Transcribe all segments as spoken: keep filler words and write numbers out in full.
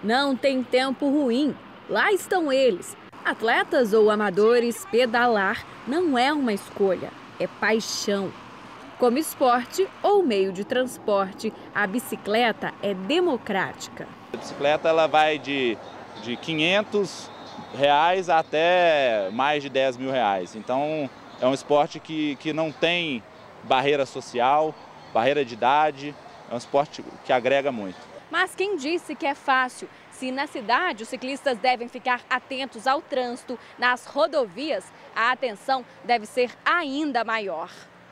Não tem tempo ruim. Lá estão eles. Atletas ou amadores, pedalar não é uma escolha, é paixão. Como esporte ou meio de transporte, a bicicleta é democrática. A bicicleta ela vai de, de quinhentos reais até mais de dez mil reais. Então é um esporte que, que não tem barreira social, barreira de idade, é um esporte que agrega muito. Mas quem disse que é fácil? Se na cidade os ciclistas devem ficar atentos ao trânsito, nas rodovias, a atenção deve ser ainda maior.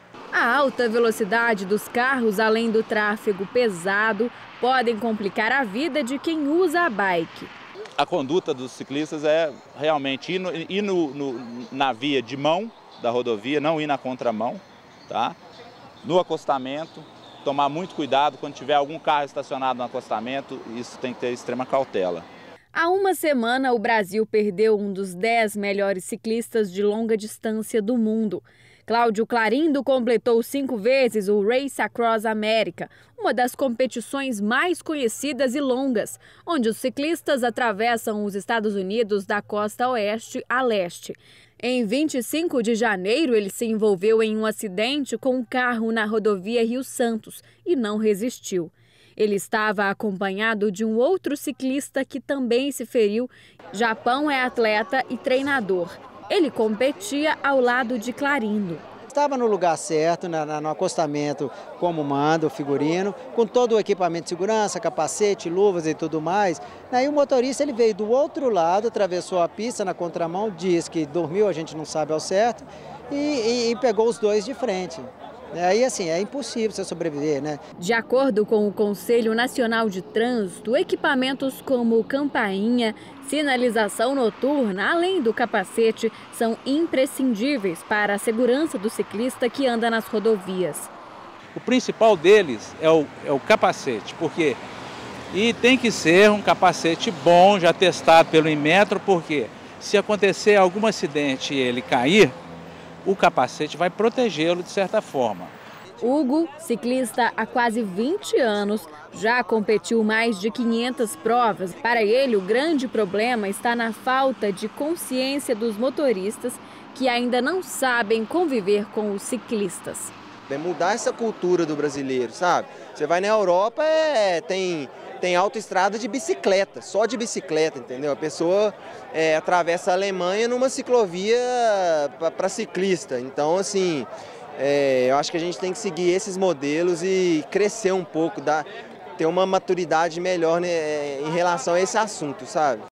A alta velocidade dos carros, além do tráfego pesado, podem complicar a vida de quem usa a bike. A conduta dos ciclistas é realmente ir, no, ir no, no, na via de mão da rodovia, não ir na contramão, tá? No acostamento, tomar muito cuidado quando tiver algum carro estacionado no acostamento, isso tem que ter extrema cautela. Há uma semana, o Brasil perdeu um dos dez melhores ciclistas de longa distância do mundo. Cláudio Clarindo completou cinco vezes o Race Across America, uma das competições mais conhecidas e longas, onde os ciclistas atravessam os Estados Unidos da costa oeste a leste. Em vinte e cinco de janeiro, ele se envolveu em um acidente com um carro na rodovia Rio Santos e não resistiu. Ele estava acompanhado de um outro ciclista que também se feriu. Japão é atleta e treinador. Ele competia ao lado de Clarindo. Estava no lugar certo, na, na, no acostamento, como manda o figurino, com todo o equipamento de segurança, capacete, luvas e tudo mais. Aí o motorista ele veio do outro lado, atravessou a pista na contramão, diz que dormiu, a gente não sabe ao certo, e, e, e pegou os dois de frente. Aí, assim, é impossível você sobreviver, né? De acordo com o Conselho Nacional de Trânsito, equipamentos como campainha, sinalização noturna, além do capacete, são imprescindíveis para a segurança do ciclista que anda nas rodovias. O principal deles é o, é o capacete, porque e tem que ser um capacete bom, já testado pelo Inmetro, porque se acontecer algum acidente e ele cair, o capacete vai protegê-lo de certa forma. Hugo, ciclista há quase vinte anos, já competiu mais de quinhentas provas. Para ele, o grande problema está na falta de consciência dos motoristas que ainda não sabem conviver com os ciclistas. É mudar essa cultura do brasileiro, sabe? Você vai na Europa, é, tem... Tem autoestrada de bicicleta, só de bicicleta, entendeu? A pessoa é, atravessa a Alemanha numa ciclovia para ciclista. Então, assim, é, eu acho que a gente tem que seguir esses modelos e crescer um pouco, dar, ter uma maturidade melhor, né, em relação a esse assunto, sabe?